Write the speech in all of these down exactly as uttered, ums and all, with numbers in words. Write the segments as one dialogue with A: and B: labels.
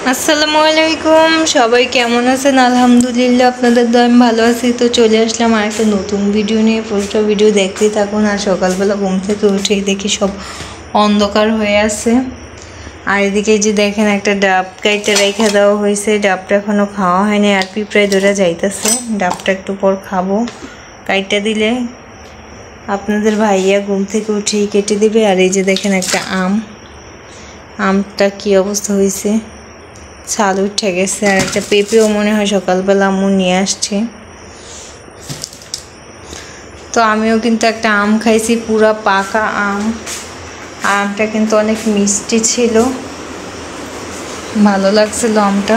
A: আসসালামু আলাইকুম, সবাই কেমন আছেন? আলহামদুলিল্লাহ আপনাদের দয় আমি ভালো আছি। তো চলে আসলাম আর একটা নতুন ভিডিও নিয়ে। পুরোটা ভিডিও দেখতেই থাকুন। আর সকালবেলা ঘুম থেকে উঠেই দেখি সব অন্ধকার হয়ে আছে। আর এদিকে যে দেখেন একটা ডাব কাইটা রেখে দেওয়া হয়েছে, ডাবটা এখনও খাওয়া হয়নি। আর পিঁপড়ায় ধরে যাইতেছে, ডাবটা একটু পর খাবো। কাইটা দিলে আপনাদের ভাইয়া ঘুম থেকে উঠেই কেটে দিবে। আর এই যে দেখেন একটা আম, আমটা কি অবস্থা হয়েছে, ছাল উঠে গেছে। আর একটা পেঁপেও মনে হয় সকালবেলা আম্মু নিয়ে আসছে। তো আমিও কিন্তু একটা আম খাইছি, পুরা পাকা আম। আমটা কিন্তু অনেক মিষ্টি ছিল, ভালো লাগছিল আমটা।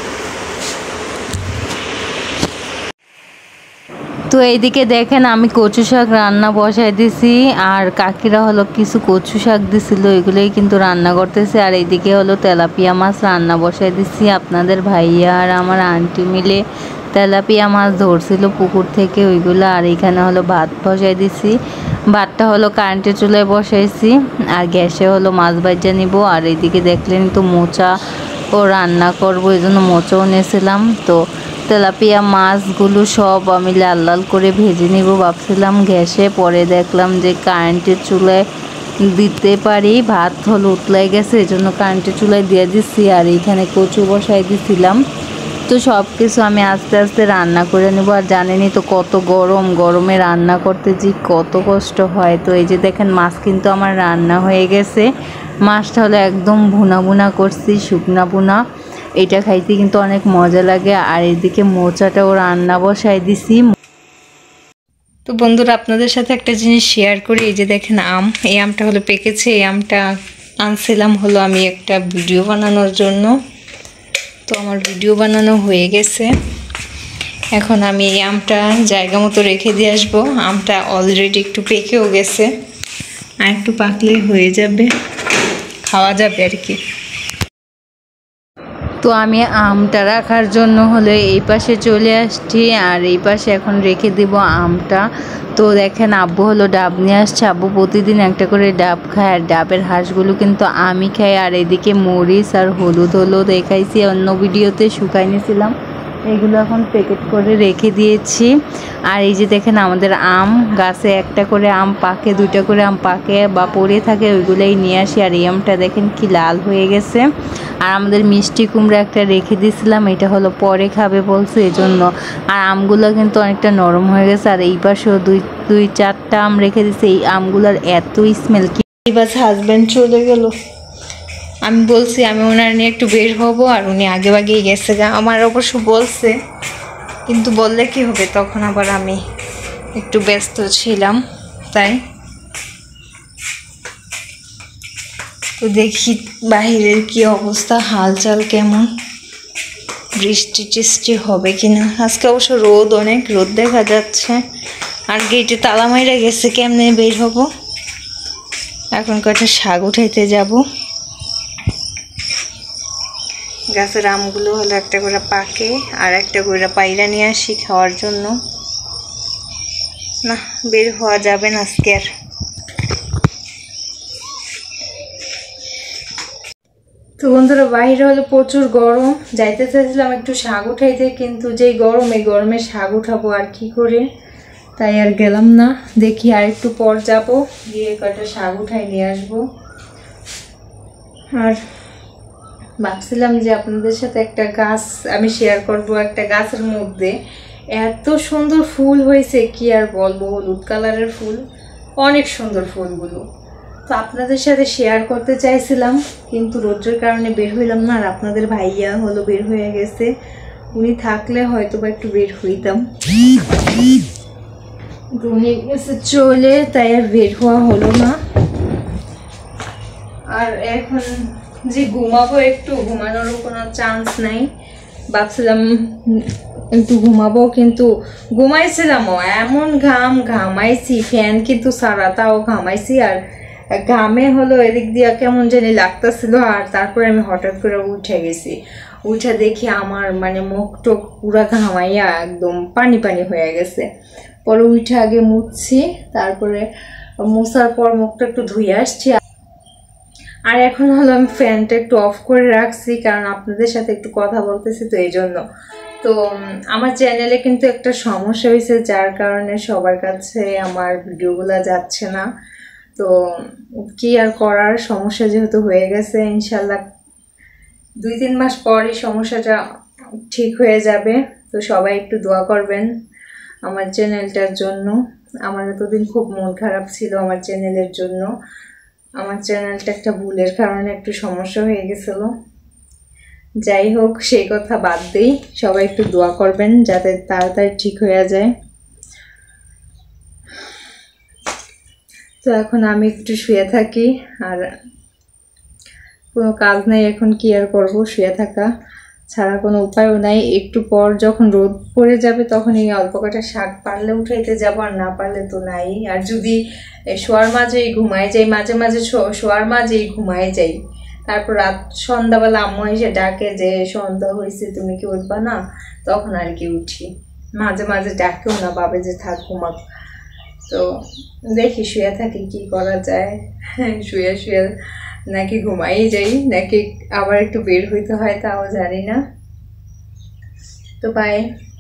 A: তো এইদিকে দেখেন আমি কচু শাক রান্না বসাই দিছি, আর কাকিরা হলো কিছু কচু শাক দিছিল, এগুলোই কিন্তু রান্না করতেছে। আর এইদিকে হলো তেলাপিয়া মাছ রান্না বসাই দিছি। আপনাদের ভাইয়া আর আমার আন্টি মিলে তেলাপিয়া মাছ ধরছিল পুকুর থেকে, ওইগুলো। আর এখানে হলো ভাত বসাই দিছি। ভাতটা হলো কারেন্টের চুলায় বসাইছি, আর গ্যাসে হলো মাছ ভাজা নিব। আর এইদিকে দেখলেন তো মোচা ও রান্না করবো, এই জন্য মোচাও নিয়েছিলাম। তো তেলাপিয়া মাছগুলো সব আমি লাল লাল করে ভেজে নিব ভাবছিলাম গ্যাসে, পরে দেখলাম যে কারেন্টের চুলায় দিতে পারি। ভাত হলো উতলাই গেছে, এই জন্য কারেন্টের চুলায় দিয়ে দিচ্ছি। আর এইখানে কচু বসাই দিছিলাম। তো সব কিছু আমি আস্তে আস্তে রান্না করে নেব। আর জানেনই তো কত গরম, গরমে রান্না করতে যে কত কষ্ট হয়। তো এই যে দেখেন মাছ কিন্তু আমার রান্না হয়ে গেছে। মাছটা হলো একদম ভুনা ভুনা করছি, শুকনা ভুনা। এটা খাইতে কিন্তু অনেক মজা লাগে। আর এদিকে মোচাটাও রান্না বসাই দিছি। তো বন্ধুরা আপনাদের সাথে একটা জিনিস শেয়ার করি। এই যে দেখেন আম, এই আমটা হলো পেকেছে। এই আমটা আনছিলাম হলো আমি একটা ভিডিও বানানোর জন্য। তো আমার ভিডিও বানানো হয়ে গেছে। এখন আমি এই আমটা জায়গা মতো রেখে দিয়ে আসবো। আমটা অলরেডি একটু পেকেও গেছে, আর একটু পাকলেই হয়ে যাবে, খাওয়া যাবে আর কি। তো আমি আমটা রাখার জন্য হলে এই পাশে চলে আসছি, আর এই পাশে এখন রেখে দেব আমটা। তো দেখেন আব্বু হলো ডাব নিয়ে আসছে। আব্বু প্রতিদিন একটা করে ডাব খায়, আর ডাবের হাঁসগুলো কিন্তু আমি খাই। আর এদিকে মরিচ আর হলুদ হলো দেখাইছি, অন্য ভিডিওতে শুকাই নিয়েছিলাম, এগুলো এখন প্যাকেট করে রেখে দিয়েছি। আর এই যে দেখেন আমাদের আম গাছে একটা করে আম পাকে, দুইটা করে আম পাকে বা পড়ে থাকে, ওইগুলোই নিয়ে আসি। আর এই আমটা দেখেন কি লাল হয়ে গেছে। আর আমাদের মিষ্টি কুমড়া একটা রেখে দিয়েছিলাম, এটা হলো পরে খাবে বলছে, এই জন্য। আর আমগুলো কিন্তু অনেকটা নরম হয়ে গেছে। আর এই পাশেও দুই দুই চারটা আম রেখে দিয়েছে। এই আমগুলোর এত স্মেল, কি বাস হাজব্যান্ড চলে গেল। আমি বলছি আমি ওনার নিয়ে একটু বের হবো, আর উনি আগে আগেই গেছে। আমার অবশ্য বলছে, কিন্তু বললে কি হবে, তখন আবার আমি একটু ব্যস্ত ছিলাম, তাই। তো দেখি বাহিরের কি অবস্থা, হালচাল কেমন, বৃষ্টি টিষ্টি হবে কিনা। আজকে অবশ্য রোদ, অনেক রোদ দেখা যাচ্ছে। আর গেটে তালা মাইরা গেছে, কেমনে বের হবো। এখন কয়েকটা শাক উঠাইতে যাব। গাছের আমগুলো হলো একটা করে পাকে, আর একটা করে পায়রা নিয়ে আসি খাওয়ার জন্য। না, বের হওয়া যাবে না আজকে আর। তো বন্ধুরা বাইরে হলো প্রচুর গরম, যাইতে চাইছিলাম একটু শাক উঠাইতে, কিন্তু যেই গরম, এই গরমে শাক উঠাবো আর কি করে, তাই আর গেলাম না। দেখি আর একটু পর যাবো, গিয়ে কয়েকটা শাক উঠাই নিয়ে আসবো। আর ভাবছিলাম যে আপনাদের সাথে একটা গাছ আমি শেয়ার করব। একটা গাছের মধ্যে এত সুন্দর ফুল হয়েছে, কি আর বলবো, হলুদ কালারের ফুল, অনেক সুন্দর ফুলগুলো। তো আপনাদের সাথে শেয়ার করতে চাইছিলাম, কিন্তু রোদ্রের কারণে বের হইলাম না। আর আপনাদের ভাইয়া হলো বের হয়ে গেছে, উনি থাকলে হয়তো বা একটু বের হইতাম, উনি গেছে চলে, তাই আর বের হওয়া হলো না। আর এখন যে ঘুমাবো, একটু ঘুমানোরও কোনো চান্স নাই। ভাবছিলাম একটু ঘুমাবো, কিন্তু ঘুমাইছিলামও, এমন ঘাম ঘামাইছি, ফ্যান কিন্তু সারা, তাও ঘামাইছি। আর ঘামে হলো এদিক দিয়ে কেমন জানি লাগতেছিল। আর তারপরে আমি হঠাৎ করে উঠে গেছি, উঠে দেখি আমার মানে মুখ টুক পুরা ঘামাইয়া একদম পানি পানি হয়ে গেছে। পরে উঠে আগে মুছছি, তারপরে মুছার পর মুখটা একটু ধুয়ে আসছি। আর এখন হলো আমি ফ্যানটা একটু অফ করে রাখছি, কারণ আপনাদের সাথে একটু কথা বলতেছি তো এই জন্য। তো আমার চ্যানেলে কিন্তু একটা সমস্যা হয়েছে, যার কারণে সবার কাছে আমার ভিডিওগুলো যাচ্ছে না। তো কি আর করার, সমস্যা যেহেতু হয়ে গেছে, ইনশাল্লাহ দুই তিন মাস পরই সমস্যাটা ঠিক হয়ে যাবে। তো সবাই একটু দোয়া করবেন আমার চ্যানেলটার জন্য। আমার এতদিন খুব মন খারাপ ছিল আমার চ্যানেলের জন্য। আমার চ্যানেলটা একটা ভুলের কারণে একটু সমস্যা হয়ে গেছিল। যাই হোক, সেই কথা বাদ দেই, সবাই একটু দোয়া করবেন যাতে তাড়াতাড়ি ঠিক হয়ে যায়। তো এখন আমি একটু শুয়ে থাকি, আর কোনো কাজ নেই এখন, কি আর করবো, শুয়ে থাকা ছাড়া কোনো উপায়ও নাই। একটু পর যখন রোদ পড়ে যাবে তখন এই অল্প কটা শাক পারলে উঠাইতে যাবো, আর না পারলে তো নাই। আর যদি শোয়ার মাঝেই ঘুমাই যাই, মাঝে মাঝে শোয়ার মাঝেই ঘুমাই যাই, তারপর রাত সন্ধ্যাবেলা আম্মু এসে ডাকে যে সন্ধ্যা হয়েছে তুমি কি উঠবা না, তখন আর কি উঠি। মাঝে মাঝে ডাকেও না, ভাবে যে থাক ঘুমাক। তো দেখি শুয়ে থাকি, কি করা যায়। শুয়ে শুয়ে নাকি ঘুমাই যাই, নাকি আবার একটু বের হইতে হয় তাও জানি না। তো বাই।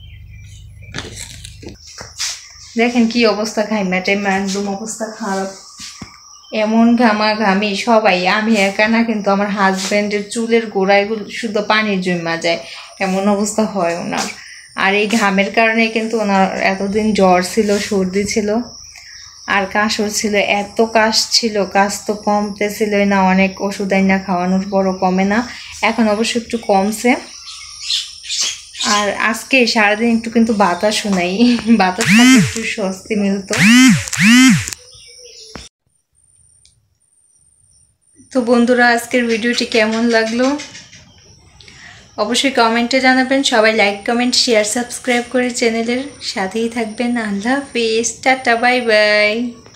A: দেখেন কি অবস্থা, ঘাইমা টাইমা একদম অবস্থা খারাপ, এমন ঘামা ঘামি সবাই, আমি একা না কিন্তু আমার হাজব্যান্ডের চুলের গোড়াইগুলো শুধু পানির জমা যায়, এমন অবস্থা হয় ওনার। আর এই ঘামের কারণে কিন্তু ওনার এতদিন জ্বর ছিল, সর্দি ছিল, আর কাশও ছিল, এত কাশ ছিল, কাশ তো কমতেছিলই না, অনেক ওষুধ আইনা খাওয়ানোর পরও কমে না। এখন অবশ্য একটু কমছে। আর আজকে সারাদিন একটু কিন্তু বাতাসও নাই, বাতাস একটু স্বস্তি মিলতো। তো বন্ধুরা, আজকের ভিডিওটি কেমন লাগলো অবশ্যই কমেন্টে জানাবেন। সবাই লাইক কমেন্ট শেয়ার সাবস্ক্রাইব করে চ্যানেলের সাথেই থাকবেন। আল্লাহ হাফেজ, টাটা, বাই বাই।